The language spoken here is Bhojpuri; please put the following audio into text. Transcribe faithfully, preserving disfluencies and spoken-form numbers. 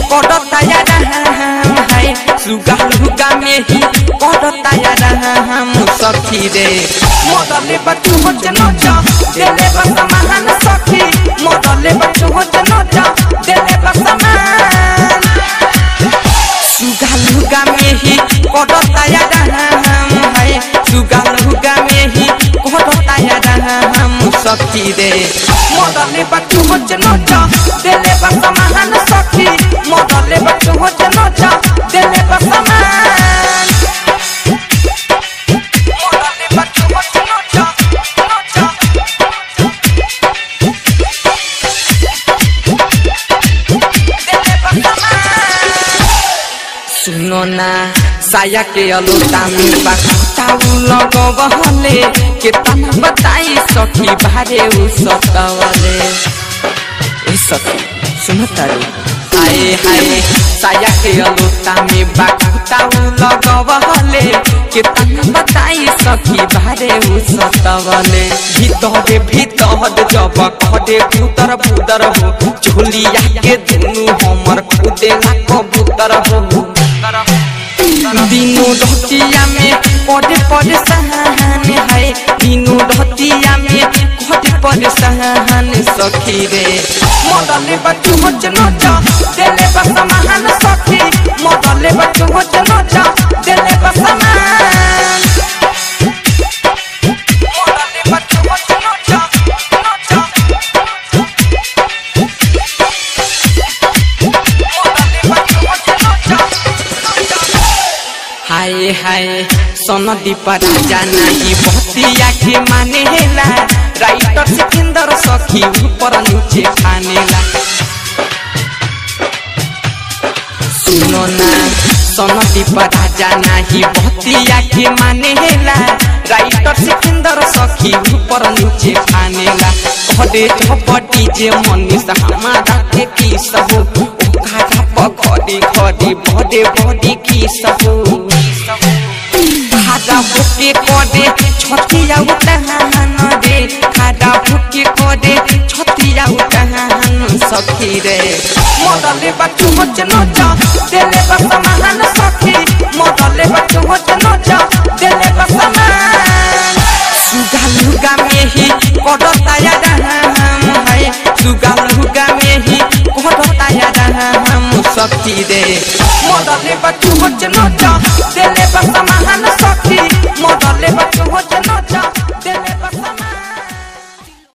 करता यार हम है सुगा लुगा में ही करता यार हम सखी रे मोदले बच्चू हो जनो जा देले बस महान सखी मोदले बच्चू हो जनो जा देले बस महान सुगा लुगा में ही करता यार हम है सुगा लुगा में ही करता यार हम सखी रे मोदले बच्चू हो जनो जा देले बस महान सखी मोदले बच्चू हो जनो जा देले बस महान मोदले बच्चू हो जनो जा जनो जा देले बस महान सुनो ना साया के अलोता में बाताऊ लगवले केतना बताई सखी बारे उ सतावले ए सखी सुनतारू हाय हाय साया के अलोता में बाताऊ लगवले केतना बताई सखी बारे उ सतावले भीतर भीतर जब कदे भूतर भूतर हो झोलिया के दुनु हमर खुदे ला कबूतर हो दिनों ढतिया में पड़े पड़े सहन है दिनों ढतिया में पड़े पड़े सहन सखी रे मोदले बच्चू हो जनो जा देले बस महान सखी मोदले बच्चू हो जनो जा देले बस महान मोदले बच्चू हो जनो जा जनो जा मोदले बच्चू हो जनो जा हाय हाय सनदी पर जाना ही बतिया के मानेला राइटर सिकंदर सखी ऊपर नीचे खानेला सुनो ना सनदी पर जाना ही बतिया के मानेला राइटर सिकंदर सखी ऊपर नीचे खानेला खड़े झपटी जे मनीष हमारा के की सब ओखा पखड़ी खड़ी बड़े बड़ी की सब खादा भुके कोडे छतिया उतहान रे खादा भुके कोडे छतिया उतहान सखी रे मोदले बच्चू हो जनो जा देले बस महान सखी मोदले बच्चू हो जनो जा देले बस महान सुगा लुगा में ही करता यार हम है सुगा लुगा में ही करता यार हम सखी रे मोदले बच्चू हो जनो जा